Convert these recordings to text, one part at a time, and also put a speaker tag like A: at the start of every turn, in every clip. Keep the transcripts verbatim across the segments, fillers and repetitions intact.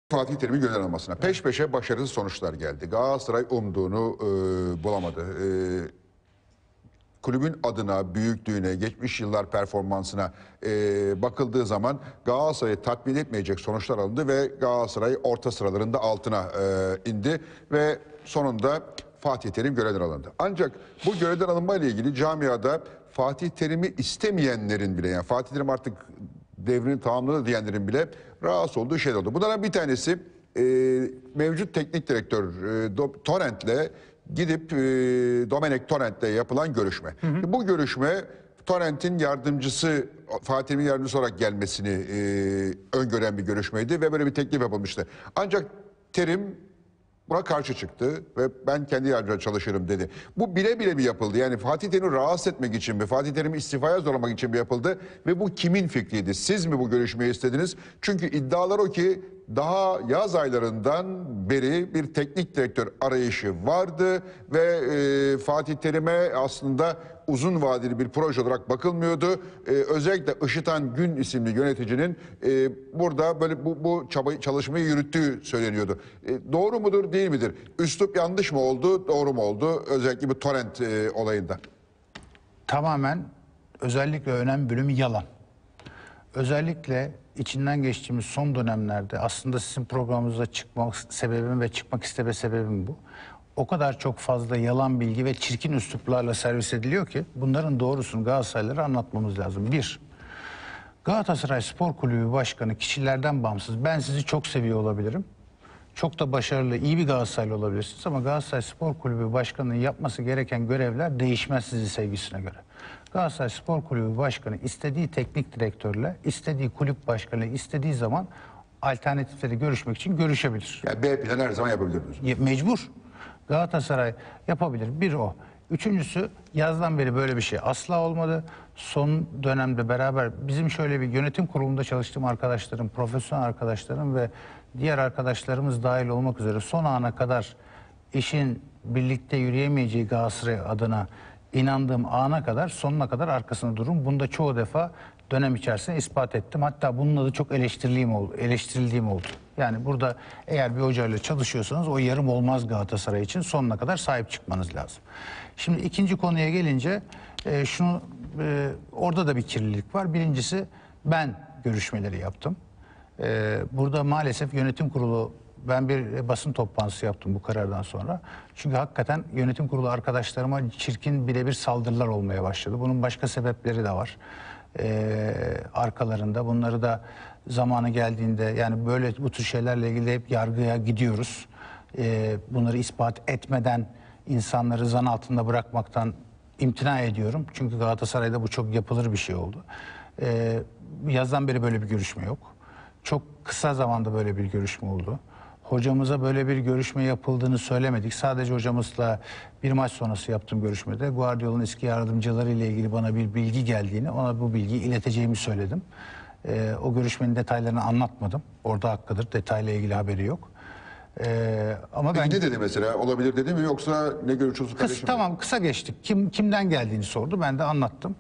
A: Fatih Terim'in gönder almasına. Peş peşe başarısız sonuçlar geldi. Galatasaray umduğunu e, bulamadı. E, kulübün adına, büyüklüğüne, geçmiş yıllar performansına e, bakıldığı zaman Galatasaray'ı tatmin etmeyecek sonuçlar alındı ve Galatasaray orta sıralarında altına e, indi ve sonunda Fatih Terim görevden alındı. Ancak bu görevden alınma ile ilgili camiada Fatih Terim'i istemeyenlerin bile, yani Fatih Terim artık devrini tamamladı diyenlerin bile rahatsız olduğu şey oldu. Bunlardan bir tanesi e, mevcut teknik direktör e, Torrent'le gidip e, Domenech Torrent'le yapılan görüşme. Hı hı. Bu görüşme Torrent'in yardımcısı, Fatih Terim'in yardımcısı olarak gelmesini e, öngören bir görüşmeydi ve böyle bir teklif yapılmıştı. Ancak Terim buna karşı çıktı ve ben kendi yardımcıma çalışırım dedi. Bu bile bile mi yapıldı? Yani Fatih Terim'i rahatsız etmek için mi? Fatih Terim'i istifaya zorlamak için mi yapıldı? Ve bu kimin fikriydi? Siz mi bu görüşmeyi istediniz? Çünkü iddialar o ki daha yaz aylarından beri bir teknik direktör arayışı vardı ve e, Fatih Terim'e aslında uzun vadeli bir proje olarak bakılmıyordu. Ee, özellikle Işıtan Gün isimli yöneticinin e, burada böyle bu, bu çabayı, çalışmayı yürüttüğü söyleniyordu. E, doğru mudur, değil midir? Üslup yanlış mı oldu, doğru mu oldu? Özellikle bu Torrent e, olayında.
B: Tamamen, özellikle önemli bölümü yalan. Özellikle içinden geçtiğimiz son dönemlerde aslında sizin programınıza çıkmak sebebim ve çıkmak isteme sebebim bu. O kadar çok fazla yalan bilgi ve çirkin üsluplarla servis ediliyor ki bunların doğrusunu Galatasaraylılara anlatmamız lazım. Bir, Galatasaray Spor Kulübü Başkanı kişilerden bağımsız. Ben sizi çok seviyor olabilirim. Çok da başarılı, iyi bir Galatasaraylı olabilirsiniz ama Galatasaray Spor Kulübü Başkanı'nın yapması gereken görevler değişmez sizi sevgisine göre. Galatasaray Spor Kulübü Başkanı istediği teknik direktörle, istediği kulüp başkanıyla istediği zaman alternatifleri görüşmek için görüşebilir.
A: Yani B planı her zaman yapabilir diyorsunuz.
B: Mecbur. Galatasaray yapabilir. Bir o. Üçüncüsü, yazdan beri böyle bir şey asla olmadı. Son dönemde beraber bizim şöyle bir yönetim kurulunda çalıştığım arkadaşlarım, profesyonel arkadaşlarım ve diğer arkadaşlarımız dahil olmak üzere son ana kadar işin birlikte yürüyemeyeceği Galatasaray adına inandığım ana kadar sonuna kadar arkasında dururum. Bunda çoğu defa dönem içerisinde ispat ettim. Hatta bunun adı çok eleştirildiğim oldu. Eleştirildiğim oldu. Yani burada eğer bir hocayla çalışıyorsanız o yarım olmaz Galatasaray için, sonuna kadar sahip çıkmanız lazım. Şimdi ikinci konuya gelince e, şunu e, orada da bir kirlilik var. Birincisi, ben görüşmeleri yaptım. E, burada maalesef yönetim kurulu, ben bir basın toplantısı yaptım bu karardan sonra. Çünkü hakikaten yönetim kurulu arkadaşlarıma çirkin birebir saldırılar olmaya başladı. Bunun başka sebepleri de var. Ee, arkalarında. Bunları da zamanı geldiğinde, yani böyle bu tür şeylerle ilgili hep yargıya gidiyoruz. Ee, bunları ispat etmeden insanları zan altında bırakmaktan imtina ediyorum. Çünkü Galatasaray'da bu çok yapılır bir şey oldu. Ee, yazdan beri böyle bir görüşme yok. Çok kısa zamanda böyle bir görüşme oldu. Hocamıza böyle bir görüşme yapıldığını söylemedik. Sadece hocamızla bir maç sonrası yaptığım görüşmede Guardiola'nın eski yardımcıları ile ilgili bana bir bilgi geldiğini, ona bu bilgiyi ileteceğimi söyledim. Ee, o görüşmenin detaylarını anlatmadım. Orada hakkıdır. Detayla ilgili haberi yok. Ee, ama
A: Peki
B: ben
A: ne dedi mesela? Olabilir dedi mi, yoksa ne görüşüyorsun kardeşim?
B: Tamam, kısa geçtik. Kim kimden geldiğini sordu. Ben de anlattım.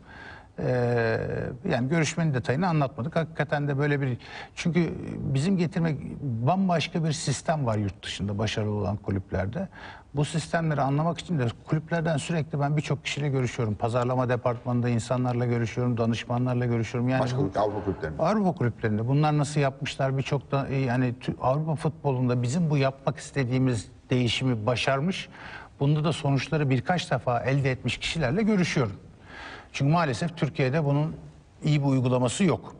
B: Ee, yani görüşmenin detayını anlatmadık. Hakikaten de böyle bir, çünkü bizim getirmek bambaşka bir sistem var yurt dışında başarılı olan kulüplerde. Bu sistemleri anlamak için de kulüplerden sürekli ben birçok kişiyle görüşüyorum. Pazarlama departmanında insanlarla görüşüyorum, danışmanlarla görüşüyorum. Yani
A: Başka
B: bu,
A: Avrupa kulüplerinde.
B: Avrupa kulüplerinde bunlar nasıl yapmışlar, birçok da yani Avrupa futbolunda bizim bu yapmak istediğimiz değişimi başarmış. Bunda da sonuçları birkaç defa elde etmiş kişilerle görüşüyorum. Çünkü maalesef Türkiye'de bunun iyi bir uygulaması yok.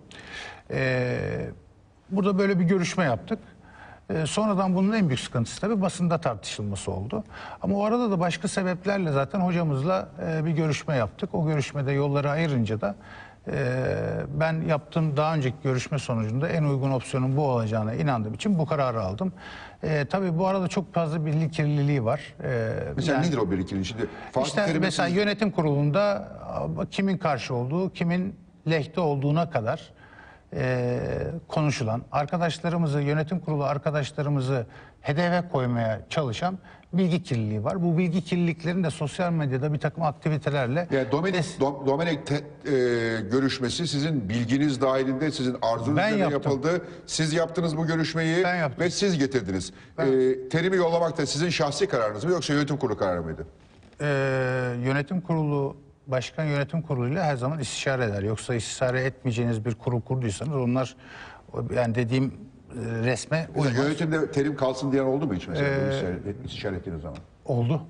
B: Ee, burada böyle bir görüşme yaptık. Ee, sonradan bunun en büyük sıkıntısı tabii basında tartışılması oldu. Ama o arada da başka sebeplerle zaten hocamızla e, bir görüşme yaptık. O görüşmede yolları ayırınca da e, ben yaptığım daha önceki görüşme sonucunda en uygun opsiyonun bu olacağına inandığım için bu kararı aldım. E, tabii bu arada çok fazla bilgi kirliliği var. E,
A: Mesela
B: yani,
A: nedir o birikimli? Şimdi Fatih
B: işte
A: Terim'in
B: mesela
A: siz...
B: yönetim kurulunda kimin karşı olduğu, kimin lehte olduğuna kadar e, konuşulan, arkadaşlarımızı, yönetim kurulu arkadaşlarımızı hedefe koymaya çalışan bilgi kirliliği var. Bu bilgi kirliliklerini de sosyal medyada bir takım aktivitelerle...
A: Yani Domenik, Dom- Domenik te- e, görüşmesi sizin bilginiz dahilinde, sizin arzunuz
B: Ben
A: üzerine
B: yaptım.
A: yapıldı. Siz yaptınız bu görüşmeyi
B: Ben yaptım.
A: ve siz getirdiniz. E, terimi yollamak da sizin şahsi kararınız mı yoksa yönetim kurulu kararı mıydı?
B: Ee, yönetim kurulu, başkan yönetim kuruluyla her zaman istişare eder. Yoksa istişare etmeyeceğiniz bir kurul kurduysanız onlar, yani dediğim e, resme
A: Mesela
B: uymaz.
A: yönetimde terim kalsın diyen oldu mu hiç mesela?
B: Ee,
A: bu istişare, istişare ettiğiniz zaman.
B: Oldu.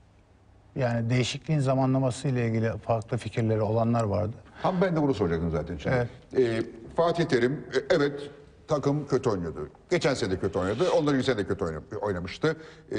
B: Yani değişikliğin zamanlaması ile ilgili farklı fikirleri olanlar vardı.
A: Tam ben de bunu soracaktım zaten. Şimdi.
B: Evet.
A: E, Fatih Terim, e, evet takım kötü oynuyordu. Geçen sene de kötü oynadı. Ondan önce sene de kötü oyna- oynamıştı. E,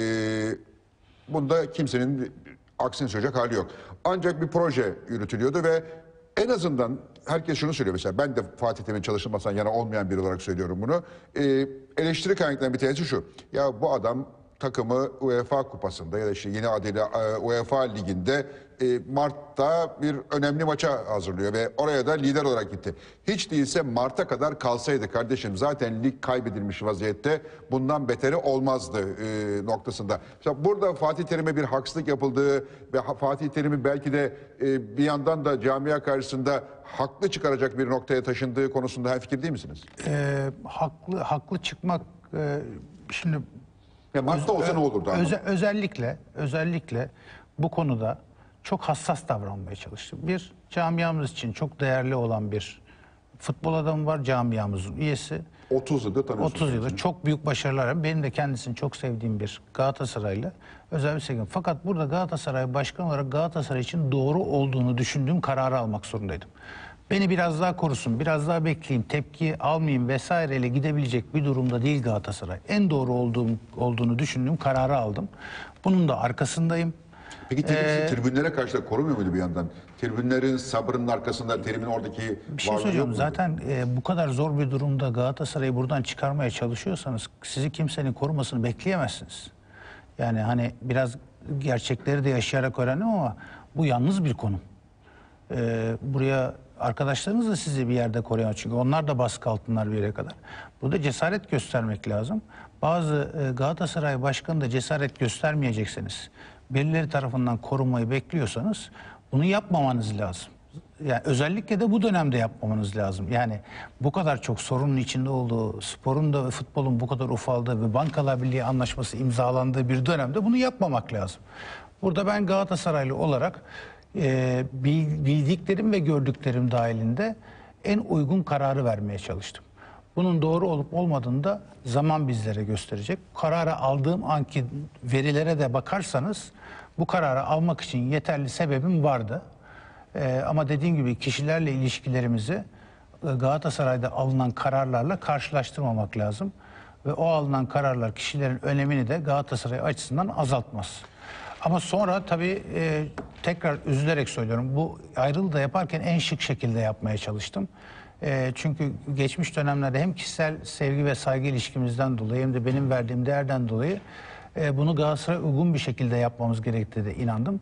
A: bunda kimsenin aksini söyleyecek hali yok. Ancak bir proje yürütülüyordu ve en azından herkes şunu söylüyor mesela. Ben de Fatih Terim'in çalışılmasından yana olmayan biri olarak söylüyorum bunu. E, eleştiri kaynaklarından bir tanesi şu. Ya bu adam takımı UEFA Kupası'nda ya da işte yeni adıyla e, UEFA Ligi'nde e, Mart'ta bir önemli maça hazırlıyor ve oraya da lider olarak gitti. Hiç değilse Mart'a kadar kalsaydı kardeşim zaten lig kaybedilmiş vaziyette bundan beteri olmazdı e, noktasında. Mesela burada Fatih Terim'e bir haksızlık yapıldığı ve ha- Fatih Terim'i belki de e, bir yandan da camia karşısında haklı çıkaracak bir noktaya taşındığı konusunda hemfikir değil misiniz?
B: Ee, haklı haklı çıkmak, e, şimdi
A: Ya Mart'ta olsa ne olurdu? anlamadım.
B: Öze- özellikle özellikle bu konuda çok hassas davranmaya çalıştım. Bir, camiamız için çok değerli olan bir futbol adamı var, camiamızın üyesi.
A: otuz yıldır tanıyorsunuz.
B: otuz yıldır çok büyük başarılar. Benim de kendisini çok sevdiğim bir Galatasaraylı. Özel bir sevgim. Fakat burada Galatasaray başkan olarak Galatasaray için doğru olduğunu düşündüğüm kararı almak zorundaydım. Beni biraz daha korusun, biraz daha bekleyeyim, tepki almayayım vesaireyle gidebilecek bir durumda değil Galatasaray. En doğru olduğum, olduğunu düşündüğüm kararı aldım. Bunun da arkasındayım.
A: Peki Terim
B: Ee,
A: sizi tribünlere karşı da korumuyor muydu bir yandan? Tribünlerin sabrının arkasında Terim'in oradaki
B: Bir şey
A: varlığı
B: söyleyeceğim.
A: yok muydu?
B: Zaten e, bu kadar zor bir durumda Galatasaray'ı buradan çıkarmaya çalışıyorsanız sizi kimsenin korumasını bekleyemezsiniz. Yani hani biraz gerçekleri de yaşayarak öğrendim ama bu yalnız bir konum. E, buraya arkadaşlarınız da sizi bir yerde koruyor çünkü onlar da baskı altınlar bir yere kadar. Burada cesaret göstermek lazım. Bazı e, Galatasaray başkanı da cesaret göstermeyecekseniz, birileri tarafından korunmayı bekliyorsanız bunu yapmamanız lazım. Yani özellikle de bu dönemde yapmamanız lazım. Yani bu kadar çok sorunun içinde olduğu, sporun da ve futbolun bu kadar ufaldığı ve Bankalar Birliği anlaşması imzalandığı bir dönemde bunu yapmamak lazım. Burada ben Galatasaraylı olarak e, bil- bildiklerim ve gördüklerim dahilinde en uygun kararı vermeye çalıştım. Bunun doğru olup olmadığını da zaman bizlere gösterecek. Kararı aldığım anki verilere de bakarsanız bu kararı almak için yeterli sebebim vardı. Ee, ama dediğim gibi kişilerle ilişkilerimizi e, Galatasaray'da alınan kararlarla karşılaştırmamak lazım. Ve o alınan kararlar kişilerin önemini de Galatasaray açısından azaltmaz. Ama sonra tabii e, tekrar üzülerek söylüyorum, bu ayrılığı da yaparken en şık şekilde yapmaya çalıştım. E, çünkü geçmiş dönemlerde hem kişisel sevgi ve saygı ilişkimizden dolayı hem de benim verdiğim değerden dolayı e, bunu Galatasaray'a uygun bir şekilde yapmamız gerektiğine de inandım.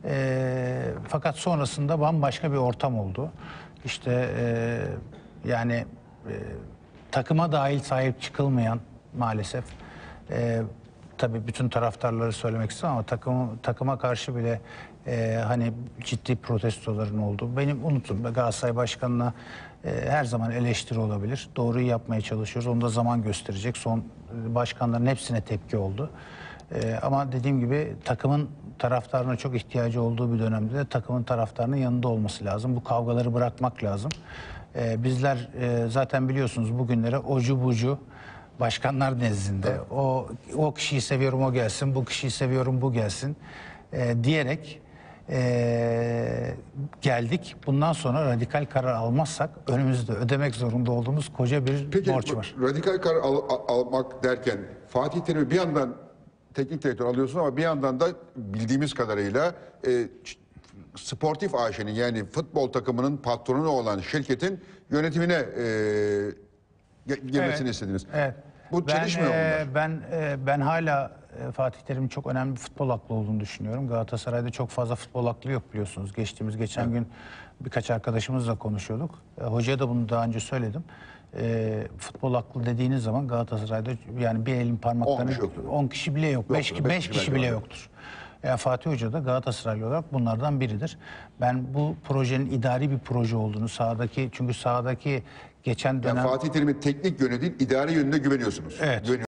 B: E, fakat sonrasında bambaşka bir ortam oldu. İşte e, yani e, takıma dahil sahip çıkılmayan maalesef, e, tabii bütün taraftarları söylemek istemem ama takım, takıma karşı bile e, hani ciddi protestoların olduğu. Benim unutun Galatasaray Başkanı'na e, her zaman eleştiri olabilir. Doğruyu yapmaya çalışıyoruz. Onu da zaman gösterecek. Son e, başkanların hepsine tepki oldu. E, ama dediğim gibi takımın taraftarına çok ihtiyacı olduğu bir dönemde de takımın taraftarının yanında olması lazım. Bu kavgaları bırakmak lazım. E, bizler e, zaten biliyorsunuz bugünlere ocu bucu başkanlar nezdinde o o kişiyi seviyorum o gelsin, bu kişiyi seviyorum bu gelsin e, diyerek e, geldik. Bundan sonra radikal karar almazsak önümüzde ödemek zorunda olduğumuz koca bir
A: Peki
B: borç var.
A: radikal karar al- al- almak derken Fatih Terim'i bir yandan teknik direktör alıyorsun ama bir yandan da bildiğimiz kadarıyla e, ç- Sportif A Ş'nin yani futbol takımının patronu olan şirketin yönetimine e, ge- girmesini
B: Evet,
A: istediniz.
B: Evet.
A: Bu
B: ben,
A: çelişmiyor mu
B: e,
A: bunlar?
B: ben e, ben hala e, Fatih Terim'in çok önemli bir futbol aklı olduğunu düşünüyorum. Galatasaray'da çok fazla futbol aklı yok biliyorsunuz. Geçtiğimiz geçen evet. gün birkaç arkadaşımızla konuşuyorduk. E, hocaya da bunu daha önce söyledim. E, futbol aklı dediğiniz zaman Galatasaray'da yani bir elin parmaklarını on kişi, kişi bile yok. beş kişi, kişi bile yoktur. Yani Fatih Hoca da Galatasaraylı olarak bunlardan biridir. Ben bu projenin idari bir proje olduğunu sahadaki çünkü sahadaki geçen dönem...
A: Yani Fatih Terim'in teknik yönü değil, idari yönüne güveniyorsunuz.
B: Evet.
A: Güveniyorsunuz.